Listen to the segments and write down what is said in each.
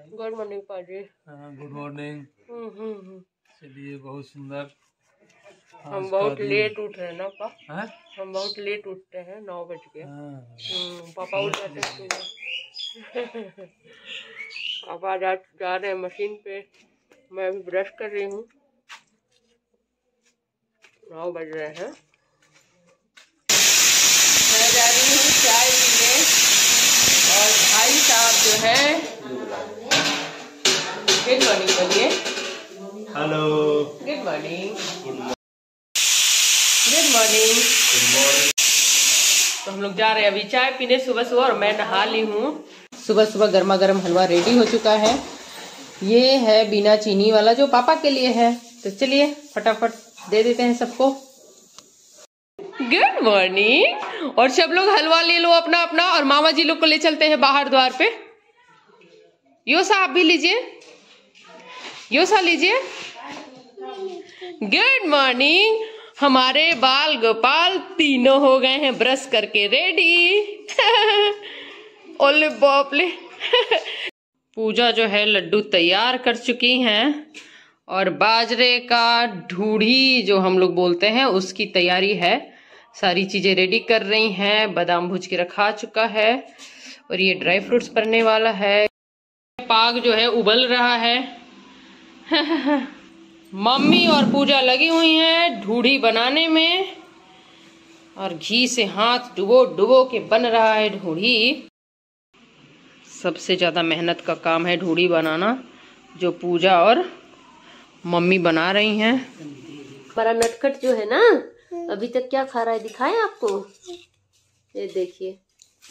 Good morning पाजी। Good morning. चलिए, बहुत सुंदर। हम बहुत लेट उठ रहे हैं ना पापा। है? हम बहुत लेट उठते हैं, 9 बज के। पापा उठ जाते हैं सुबह। पापा जा रहे हैं मशीन पे, मैं अभी ब्रश कर रही हूँ। 9 बज रहे हैं। मैं जा रही हूँ चाय पीने और भाई साहब जो है, गुड मॉर्निंग बोलिए। Hello, good morning. Good morning. तो हम लोग जा रहे हैं अभी चाय पीने सुबह सुबह, और मैं नहा ली हूँ। सुबह सुबह गर्मा गर्म हलवा रेडी हो चुका है। ये है बिना चीनी वाला, जो पापा के लिए है। तो चलिए फटाफट दे देते हैं सबको। Good morning. और सब लोग हलवा ले लो अपना अपना, और मामा जी लोग को ले चलते हैं बाहर द्वार पे। योसा आप भी लीजिए, योसा लीजिए। Good morning. हमारे बाल गोपाल तीनों हो गए हैं ब्रश करके रेडी। ओले बाप ले। पूजा जो है लड्डू तैयार कर चुकी हैं, और बाजरे का ढूढ़ी जो हम लोग बोलते हैं उसकी तैयारी है। सारी चीजें रेडी कर रही हैं। बादाम भूज के रखा चुका है, और ये ड्राई फ्रूट्स पड़ने वाला है। पाग जो है उबल रहा है। मम्मी और पूजा लगी हुई हैं ढूढ़ी बनाने में, और घी से हाथ डुबो डुबो के बन रहा है ढूढ़ी। सबसे ज्यादा मेहनत का काम है ढूढ़ी बनाना, जो पूजा और मम्मी बना रही हैं। हमारा नटखट जो है ना, अभी तक क्या खा रहा है दिखाएं आपको, ये देखिए।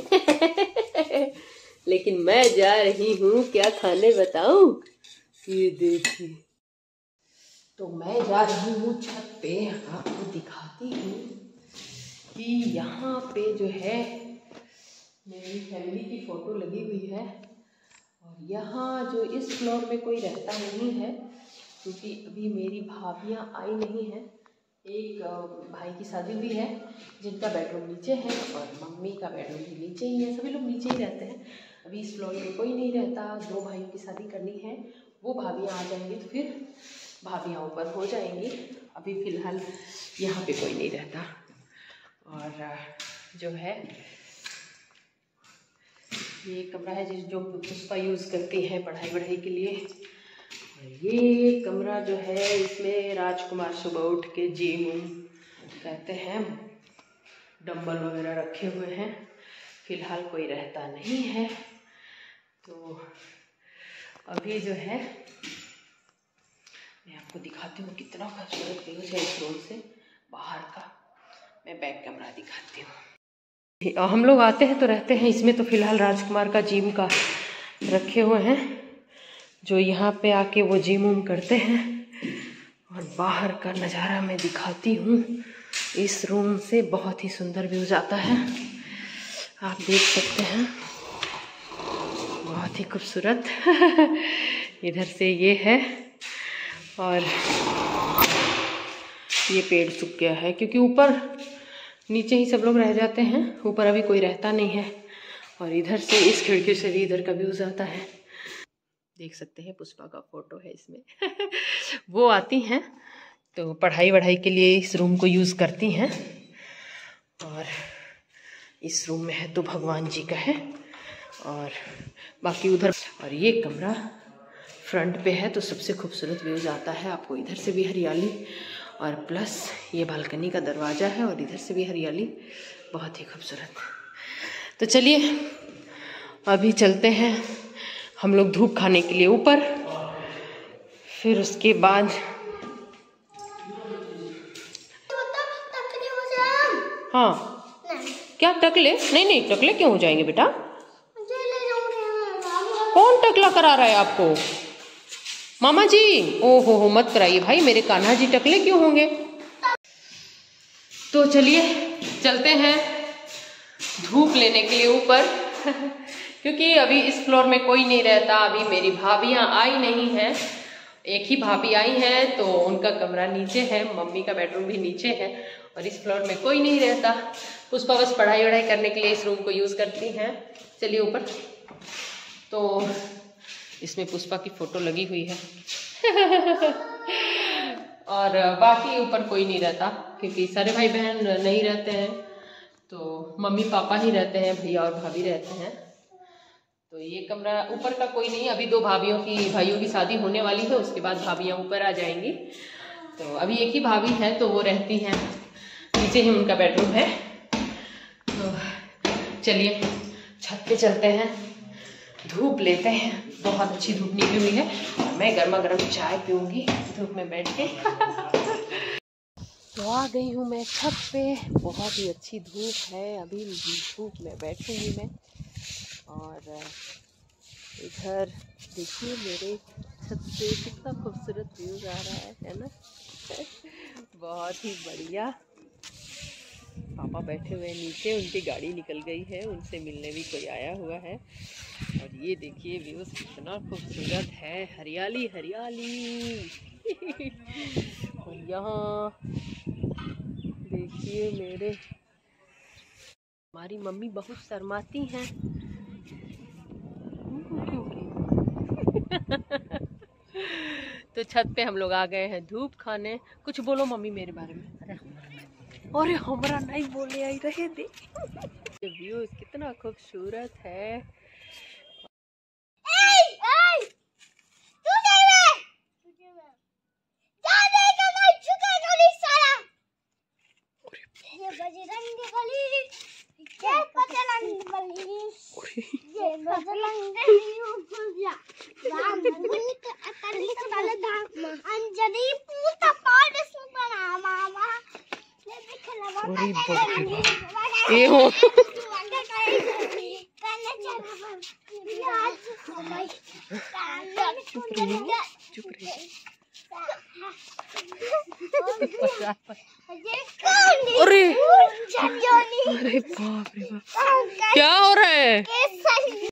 लेकिन मैं जा रही हूँ क्या खाने बताऊं, ये देखिए। तो मैं जा रही हूँ छत पे, आपको दिखाती हूँ कि यहाँ पे जो है मेरी फैमिली की फोटो लगी हुई है। और यहाँ जो इस फ्लोर में कोई रहता नहीं है, क्योंकि अभी मेरी भाभियाँ आई नहीं हैं। एक भाई की शादी हुई है जिनका बेडरूम नीचे है, और मम्मी का बेडरूम भी नीचे ही है। सभी लोग नीचे ही रहते हैं। अभी इस फ्लोर में कोई नहीं रहता। 2 भाइयों की शादी करनी है, वो भाभियाँ आ जाएंगी तो फिर भाभियाँ ऊपर हो जाएंगी। अभी फ़िलहाल यहाँ पे कोई नहीं रहता। और जो है ये कमरा है जो पुष्पा यूज़ करती है पढ़ाई के लिए। और ये कमरा जो है, इसमें राजकुमार सुबह उठ के जिम कहते हैं, डंबल वगैरह रखे हुए हैं। फिलहाल कोई रहता नहीं है। तो अभी जो है मैं आपको दिखाती हूँ कितना खूबसूरत व्यूज है इस रूम से बाहर का। मैं बैक कैमरा दिखाती हूँ। हम लोग आते हैं तो रहते हैं इसमें। तो फिलहाल राजकुमार का जिम का रखे हुए हैं, जो यहाँ पे आके वो जिम उम करते हैं। और बाहर का नज़ारा मैं दिखाती हूँ। इस रूम से बहुत ही सुंदर व्यूज आता है, आप देख सकते हैं, बहुत ही खूबसूरत। इधर से ये है, और ये पेड़ सूख गया है क्योंकि ऊपर नीचे ही सब लोग रह जाते हैं, ऊपर अभी कोई रहता नहीं है। और इधर से इस खिड़की से भी इधर का व्यूज आता है। देख सकते हैं पुष्पा का फोटो है इसमें। वो आती हैं तो पढ़ाई के लिए इस रूम को यूज़ करती हैं। और इस रूम में है तो भगवान जी का है, और बाकी उधर। और ये कमरा फ्रंट पे है तो सबसे खूबसूरत व्यूज आता है आपको। इधर से भी हरियाली, और प्लस ये बालकनी का दरवाज़ा है, और इधर से भी हरियाली, बहुत ही खूबसूरत। तो चलिए अभी चलते हैं हम लोग धूप खाने के लिए ऊपर। फिर उसके बाद हाँ क्या टकले? नहीं टकले क्यों हो जाएंगे बेटा? कौन टकला करा रहा है आपको? मामा जी? ओहो मत कराइए भाई, मेरे कान्हा जी टकले क्यों होंगे? तो चलिए चलते हैं धूप लेने के लिए ऊपर। क्योंकि अभी इस फ्लोर में कोई नहीं रहता। अभी मेरी भाभियाँ आई नहीं हैं, एक ही भाभी आई हैं, तो उनका कमरा नीचे है, मम्मी का बेडरूम भी नीचे है, और इस फ्लोर में कोई नहीं रहता। पुष्पा बस पढ़ाई वढ़ाई करने के लिए इस रूम को यूज़ करती हैं। चलिए ऊपर। तो जिसमें पुष्पा की फोटो लगी हुई है। और बाकी ऊपर कोई नहीं रहता क्योंकि सारे भाई बहन नहीं रहते हैं, तो मम्मी पापा ही रहते हैं, भैया और भाभी रहते हैं। तो ये कमरा ऊपर का कोई नहीं, अभी 2 भाइयों की शादी होने वाली है, उसके बाद भाभियाँ ऊपर आ जाएंगी। तो अभी एक ही भाभी है तो वो रहती हैं नीचे ही, उनका बेडरूम है। तो चलिए छत पे चलते हैं, धूप लेते हैं, बहुत अच्छी धूप निकली हुई है और मैं गर्मा गर्म चाय पीऊँगी धूप में बैठ के। तो आ गई हूँ मैं छत पे, बहुत ही अच्छी धूप है, अभी धूप में बैठूँगी मैं। और इधर देखिए मेरे छत से कितना खूबसूरत व्यूज आ रहा है ना। बहुत ही बढ़िया। पापा बैठे हुए नीचे, उनकी गाड़ी निकल गई है, उनसे मिलने भी कोई आया हुआ है। और ये देखिए व्यूज कितना खूबसूरत है, हरियाली हरियाली। और यहाँ देखिए मेरे, हमारी मम्मी बहुत शर्माती हैं तो छत पे हम लोग आ गए हैं धूप खाने। कुछ बोलो मम्मी मेरे बारे में। अरे हमरा नहीं बोले आई रहे दे। ये व्यू कितना खूबसूरत है। अरे बाप रे बाप, क्या हो रहा है?